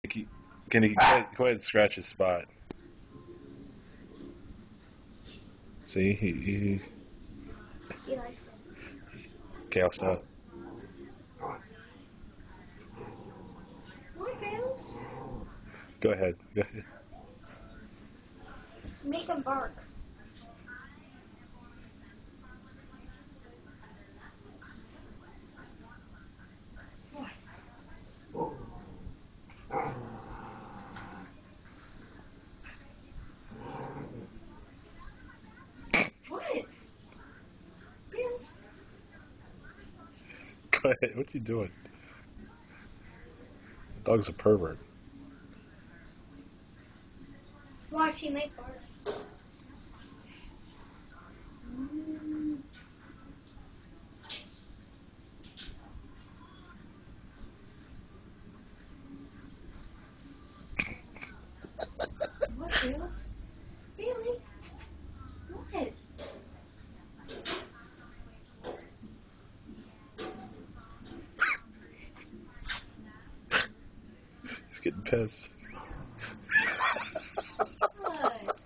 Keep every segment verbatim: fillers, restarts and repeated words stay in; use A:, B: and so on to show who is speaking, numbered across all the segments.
A: Can can you go ahead, go ahead and scratch his spot? See, he, he
B: He likes
A: okay, I'll stop.
B: More girls.
A: Go ahead. Go ahead.
B: Make him bark. What? Bills.
A: Go ahead. What's he doing? The dog's a pervert.
B: Watch, he make bark. Mm. What, Bills? Billy? What?
A: He's getting pissed.
B: What?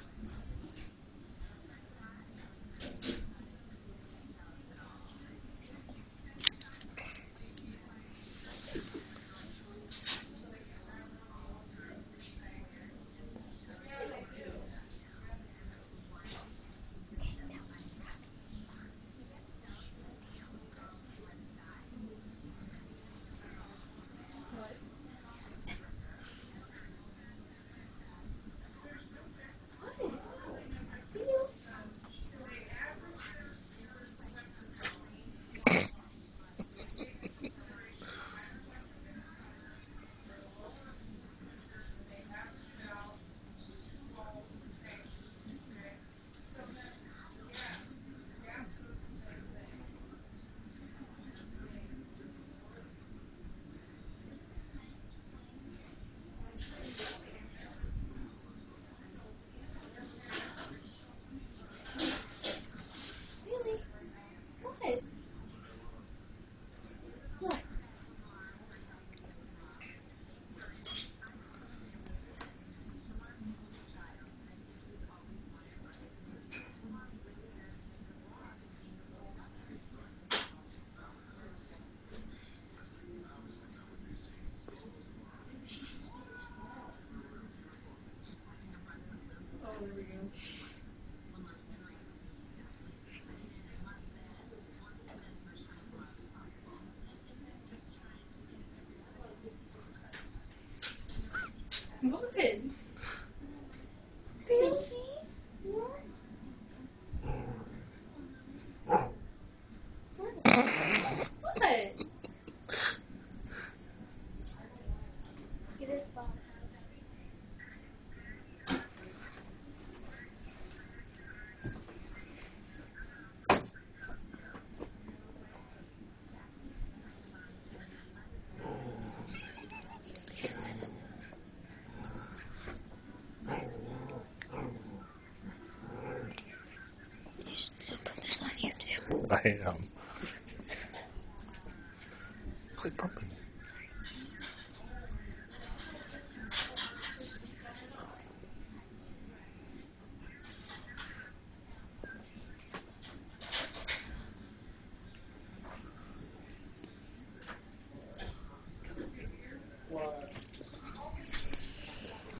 B: Bills? Billy? What? What? Oh, there we go. What? Bills? What? What? Get his spot.
C: You should put this on YouTube.
A: I am.